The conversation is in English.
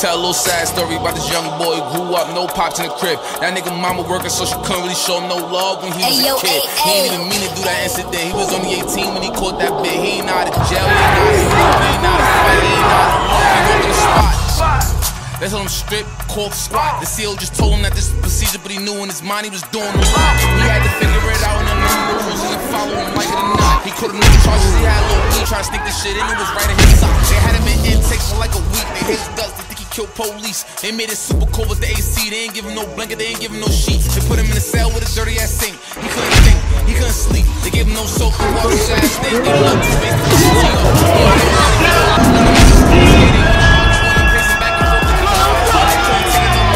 tell a little sad story about this young boy who grew up, no pops in the crib. That nigga mama working, so she couldn't really show him no love when he was a kid. He ain't even mean to do that incident. He was only 18 when he caught that bit. He ain't out of jail, he ain't out of fight, he ain't out of war. He broke in the spot. They told him strip, cork, squat. The CO just told him that this is procedure, but he knew in his mind he was doing a lot. He had to figure it out and learn the rules and follow him like it or not. He could've known the charges, he had a little weed, trying to sneak this shit in, it was right in his sock. They had him in intake for like a week, they hit his guts, they think he killed police. They made it super cold with the AC, they ain't give him no blanket, they ain't give him no sheets. They put him in a cell with a dirty ass sink. He couldn't think, he couldn't sleep. They gave him no soap, and wash his ass, they gave him no toothpaste.